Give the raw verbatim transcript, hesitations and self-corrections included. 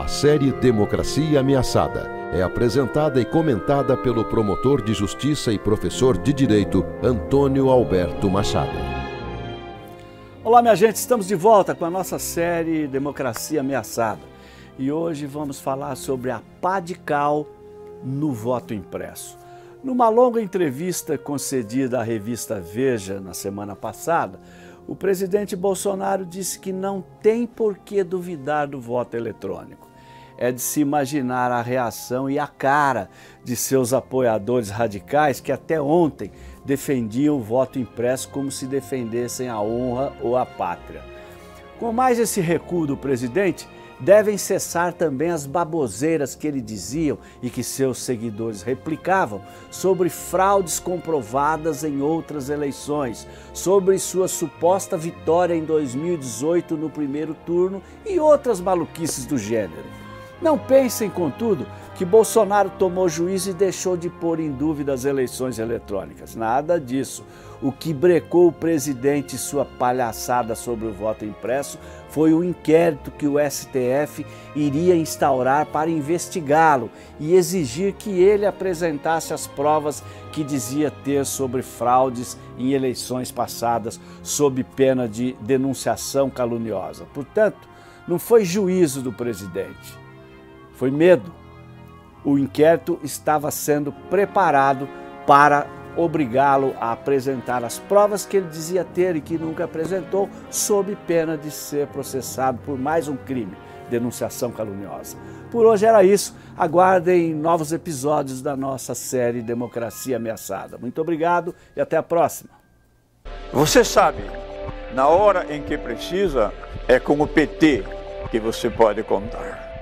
A série Democracia Ameaçada é apresentada e comentada pelo promotor de justiça e professor de direito Antônio Alberto Machado. Olá, minha gente, estamos de volta com a nossa série Democracia Ameaçada. E hoje vamos falar sobre a pá de cal no voto impresso. Numa longa entrevista concedida à revista Veja na semana passada, o presidente Bolsonaro disse que não tem por que duvidar do voto eletrônico. É de se imaginar a reação e a cara de seus apoiadores radicais que até ontem defendiam o voto impresso como se defendessem a honra ou a pátria. Com mais esse recuo do presidente, devem cessar também as baboseiras que ele dizia e que seus seguidores replicavam sobre fraudes comprovadas em outras eleições, sobre sua suposta vitória em dois mil e dezoito no primeiro turno e outras maluquices do gênero. Não pensem, contudo, que Bolsonaro tomou juízo e deixou de pôr em dúvida as eleições eletrônicas. Nada disso. O que brecou o presidente e sua palhaçada sobre o voto impresso foi o inquérito que o S T F iria instaurar para investigá-lo e exigir que ele apresentasse as provas que dizia ter sobre fraudes em eleições passadas, sob pena de denunciação caluniosa. Portanto, não foi juízo do presidente. Foi medo. O inquérito estava sendo preparado para obrigá-lo a apresentar as provas que ele dizia ter e que nunca apresentou, sob pena de ser processado por mais um crime, denunciação caluniosa. Por hoje era isso. Aguardem novos episódios da nossa série Democracia Ameaçada. Muito obrigado e até a próxima. Você sabe, na hora em que precisa, é com o P T que você pode contar.